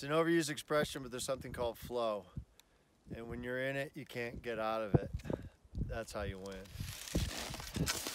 an overused expression, but there's something called flow. And when you're in it, you can't get out of it. That's how you win.